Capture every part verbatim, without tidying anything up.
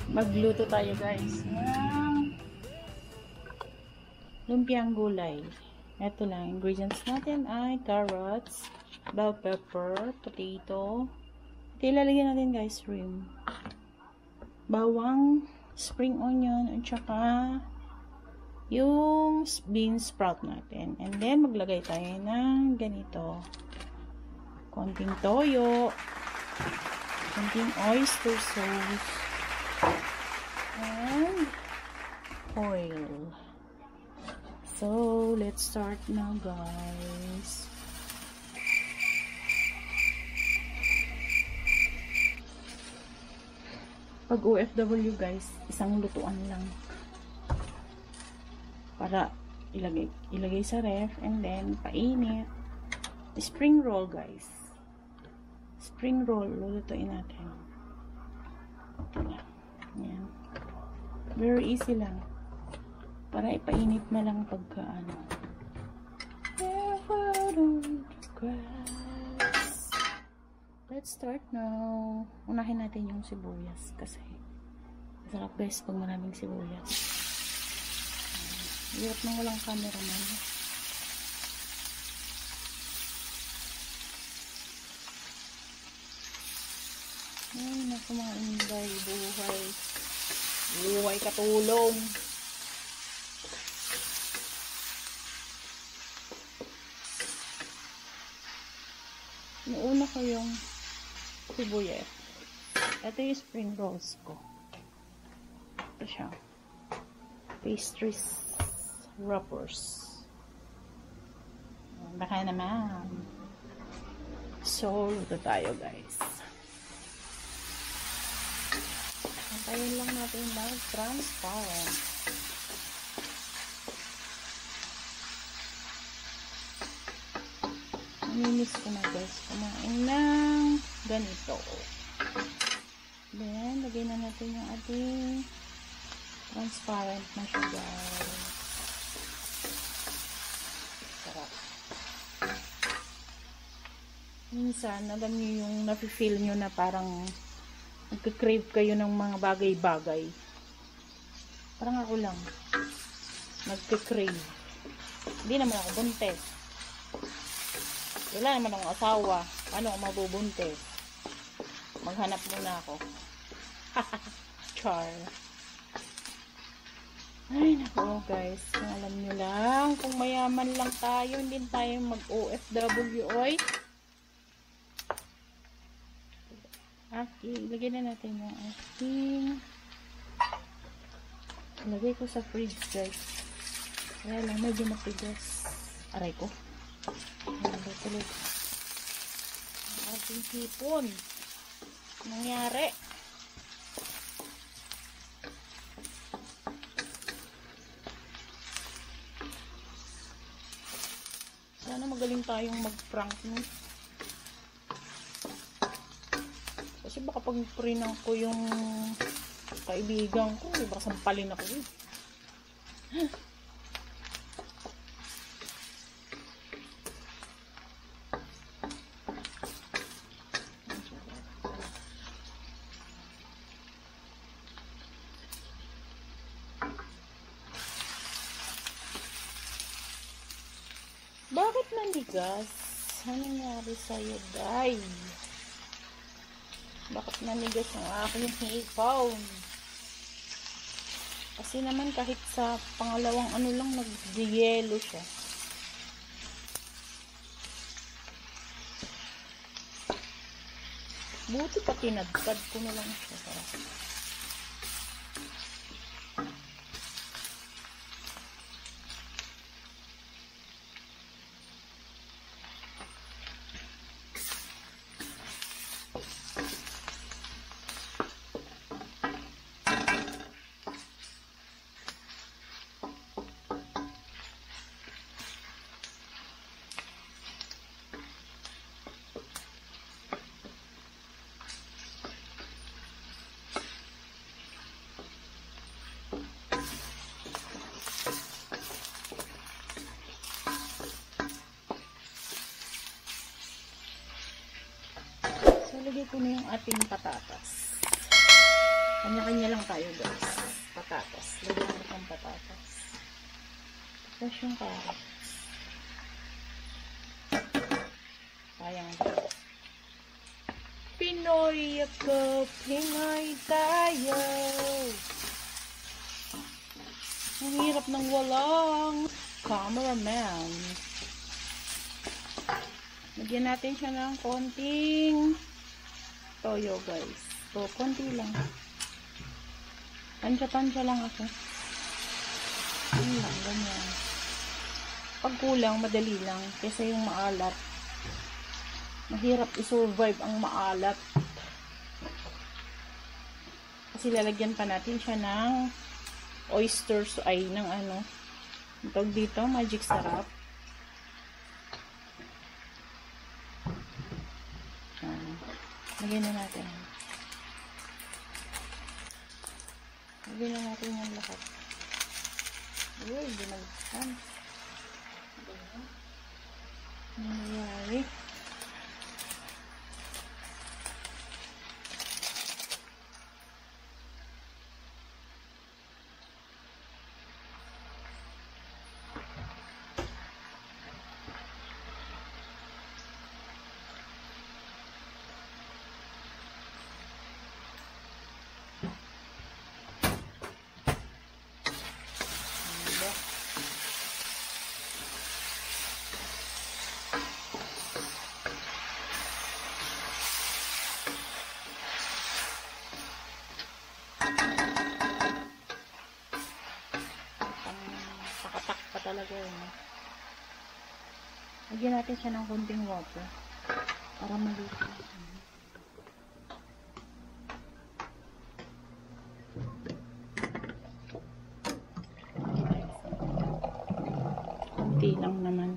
Magluto tayo guys ng lumpiang gulay. Ito lang, ingredients natin ay carrots, bell pepper, potato. Ito ilalagyan natin guys, shrimp, bawang, spring onion, at saka yung bean sprout natin. And then maglagay tayo ng ganito, konting toyo, konting oyster sauce, and oil. So, let's start now guys. Pag O F W guys, isang lutuan lang. Para ilagay, ilagay sa ref and then painit. Spring roll guys. Spring roll, lulutuin natin. Ito lang. Ayan. Very easy lang. Para ipainit na lang pagka ano. Let's start now. Unahin natin yung sibuyas kasi masarap guys pag maraming sibuyas. Hirap nang walang cameraman. Ay, naku mga inday, buhay. Buhay katulong. Nauna ko yung sibuyas. Ito yung spring rolls ko. Ito siya. Pastries wrappers. Baka naman. So, luto tayo guys. Antayin lang natin mag-transparent. Naminis ko na guys. Kumain ng ganito. Then, lagay na natin yung ating transparent na siya guys. Sarap. Minsan, alam nyo yung nafe-feel nyo na parang nagka-crave kayo ng mga bagay-bagay. Parang ako lang. Nagka-crave. Hindi naman ako buntes. Wala naman akong asawa. Ano ako mabubuntis? Maghanap muna ako. Char. Ay, naku guys. Alam nyo lang, kung mayaman lang tayo, hindi tayo mag-O F W, oy. Okay, ilagay na natin yung ating ilagay ko sa fridge guys. Kaya lang, medyo matigas. Aray ko. Ilagay tuloy. Ang ating hipon. Nangyari. Sana magaling tayong mag-prank no? Kasi baka pag prinang ko yung kaibigan ko, baka sampalin ako eh. Bakit nanigas? Ano nangyari sa'yo, day? Bakit nanigas ang aking hipon? Kasi naman kahit sa pangalawang ano lang, nag-yelo siya. Buti pa tinadpad ko na lang siya. Lagay ko na yung ating patatas. Kanya-kanya lang tayo guys. Patatas. Lagyan natin ang patatas. Tapos yung carrots. Sayang guys. Pinoy ako, Pinoy tayo. Ang hirap ng walang cameraman. Lagyan natin siya ng konting toyo guys. So, konti lang. Tansya-tansya lang ako. Yun lang, ganyan. Pag kulang, madali lang. Kasi yung maalat. Mahirap i-survive ang maalat. Kasi lalagyan pa natin siya ng oysters ay ng ano. Tawag dito, magic sarap. Ah, lagyan na natin. Lagyan na natin yung lahat. Uy, binagsan. Ganyan. Nangyayari. Talaga yun. Lagyan natin siya ng kunting water para maluto. Kunti lang naman.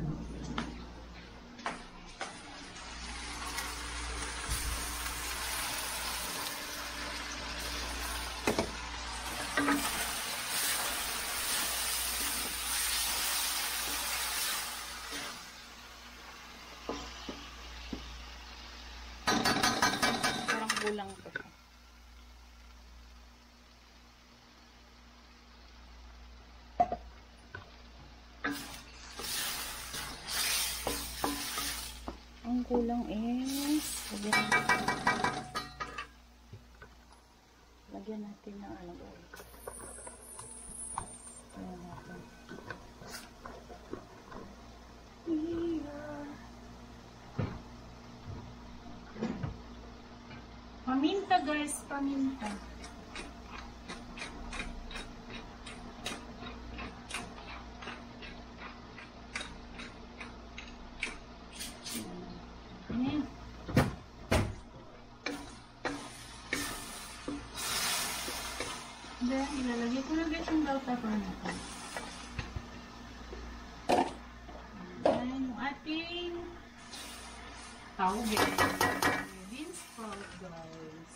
Kulang ko siya. Ang kulang is lagyan natin, lagyan natin ng ano guys. Lagyan natin. Paminta guys, paminta. Ayan. Then, ilalagay ko na guys yung bell pepper natin. Ayan, yung ating tawag. Beans sprout guys.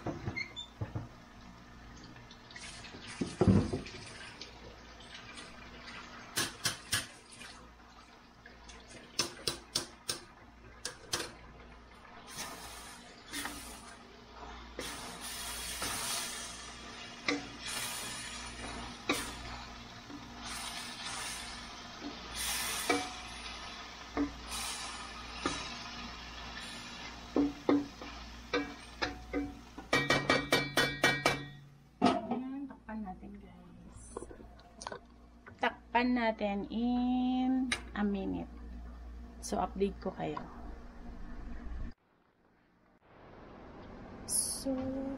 Takpan natin in a minute. So, update ko kayo. So,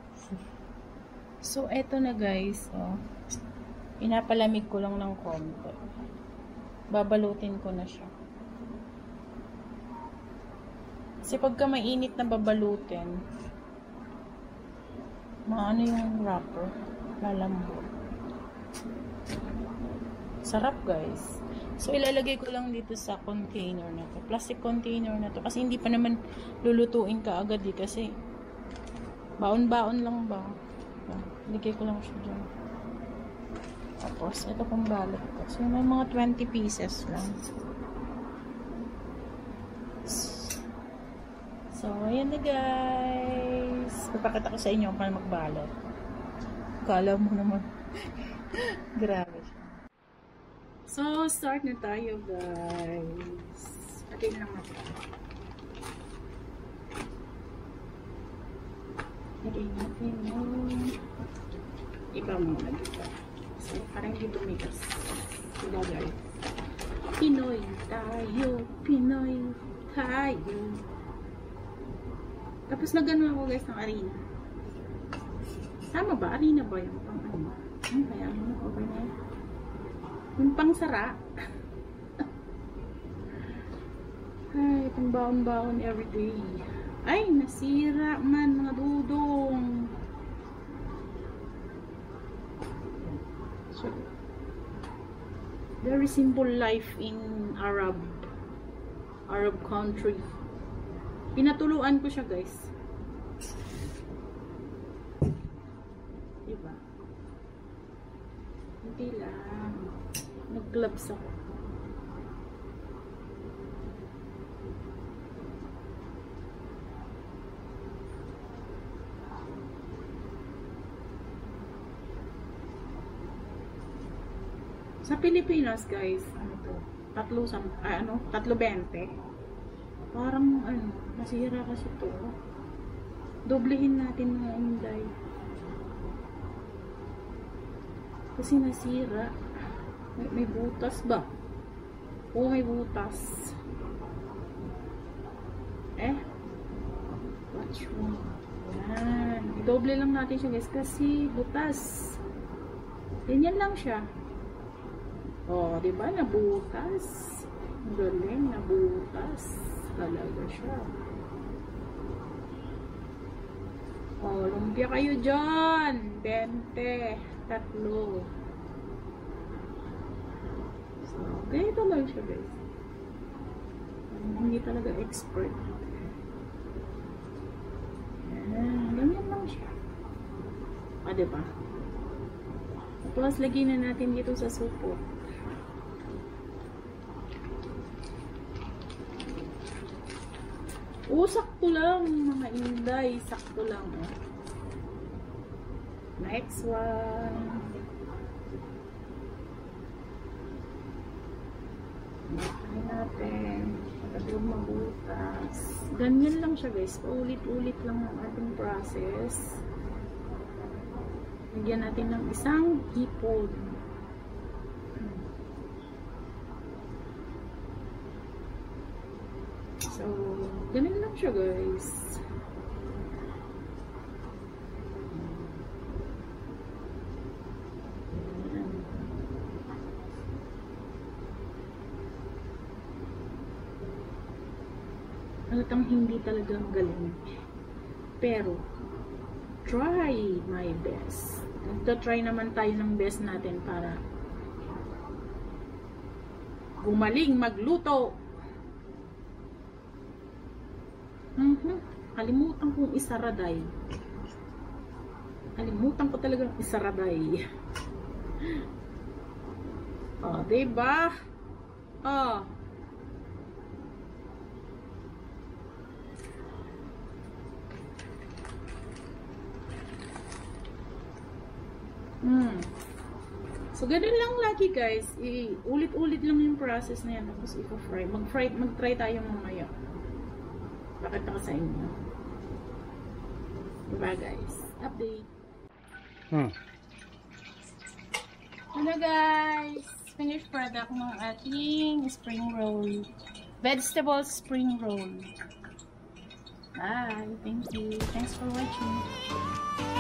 so eto na guys. Oh. Pinapalamig ko lang ng konti. Babalutin ko na siya. Kasi pagka mainit na babalutin, maano yung wrapper, lalambot. Sarap guys. So ilalagay ko lang dito sa container na to. Plastic container na to. Kasi hindi pa naman lulutuin ka agad eh. Kasi baon-baon lang ba. Iligay ko lang siya dyan. Tapos ito pang balot ko. So may mga twenty pieces lang. So ayan na guys. Papakita ko sa inyo paano magbalot. Kala mo naman. Grabe siya. So, start na tayo, guys. Atin lang natin. Atin natin yung iba muna dito. So, parang hindi tumigas. Diba, guys? Pinoy tayo, Pinoy tayo. Tapos na gano'n ako, guys, ng arena. Tama ba? Arena ba yung pang ano? Ano kaya ano? Okay na yun. Yung pang sara. Ay, pang baon-baon everyday. Ay, nasira man mga dudong. So, very simple life in Arab Arab country. Pinatuluan ko siya, guys. Diba? Hindi lang. Nag-gloves ako. Sa Pilipinas, guys, ano to? Tatlo sam, ah, ano? Tatlo bente. Parang ano, nasira kasi to. Doblehin natin mga Inday. Kasi nasira. May, may butas ba? Oo, may butas. Eh? What's wrong? Yan. I-doble lang natin siya, guys, kasi butas. Ganyan lang siya. Oh, di ba? Nabutas. Galing, nabutas. Talaga siya. Oh, lumpia kayo dyan. Bente. Tatlo. So, ganito lang siya, guys. Hindi talaga expert. Yan. Ganyan lang siya. Ah, diba? Tapos, lagyan na natin dito sa supot. Oh, sakto lang, mga Inday. Sakto lang, oh. Next one. Ayan natin. Tatlong mabutas. Ganyan lang siya, guys. Paulit-ulit lang ang ating process. Lagyan natin ng isang hipon. So, ganun lang siya, guys. Halatang hindi talaga galing. Pero, try my best. Nagta-try naman tayo ng best natin para gumaling magluto. Mm-hmm. Kalimutan kong isaraday. Kalimutan ko talagang isaraday. Oh, diba? Oh. Hmm. So, ganun lang lagi, guys. I-ulit-ulit lang yung process na yan. Tapos, i-fry. Mag-fry, mag-try tayo mamaya. Bakit ako sa inyo? Diba, guys? Update. Hmm. Hello, guys. Finished product ng ating spring roll. Vegetable spring roll. Bye. Thank you. Thanks for watching.